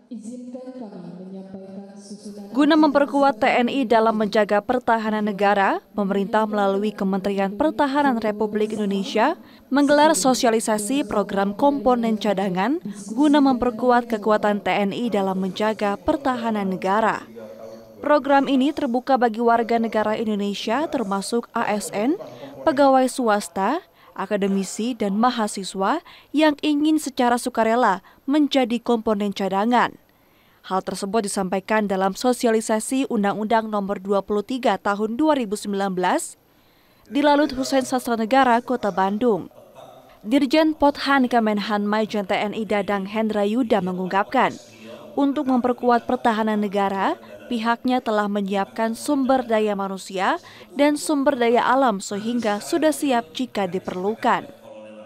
Izinkan kami menyampaikan susunan. Guna memperkuat TNI dalam menjaga pertahanan negara, pemerintah melalui Kementerian Pertahanan Republik Indonesia menggelar sosialisasi program komponen cadangan guna memperkuat kekuatan TNI dalam menjaga pertahanan negara. Program ini terbuka bagi warga negara Indonesia termasuk ASN, pegawai swasta, akademisi, dan mahasiswa yang ingin secara sukarela menjadi komponen cadangan. Hal tersebut disampaikan dalam sosialisasi Undang-Undang Nomor 23 Tahun 2019 di Lalut Hussein Sastranegara, Kota Bandung. Dirjen Pothan Kemenhan Maijen TNI Dadang Hendra Yuda mengungkapkan, untuk memperkuat pertahanan negara, pihaknya telah menyiapkan sumber daya manusia dan sumber daya alam sehingga sudah siap jika diperlukan.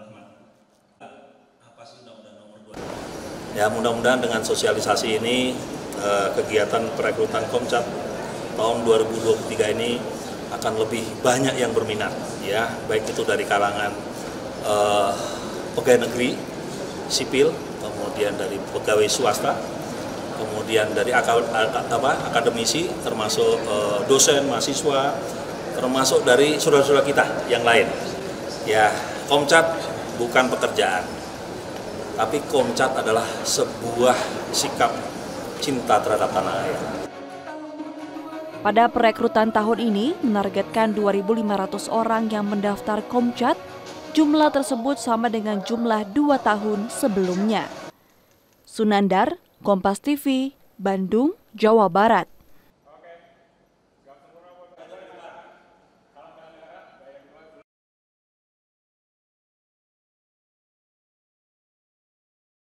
Ya, mudah-mudahan dengan sosialisasi ini kegiatan perekrutan Komcat tahun 2023 ini akan lebih banyak yang berminat, ya, baik itu dari kalangan pegawai negeri sipil, kemudian dari pegawai swasta, kemudian dari akademisi, termasuk dosen, mahasiswa, termasuk dari saudara-saudara kita yang lain. Ya, Komcat bukan pekerjaan, tapi Komcat adalah sebuah sikap cinta terhadap tanah air. Pada perekrutan tahun ini menargetkan 2.500 orang yang mendaftar Komcat. Jumlah tersebut sama dengan jumlah 2 tahun sebelumnya. Sunandar, Kompas TV, Bandung, Jawa Barat.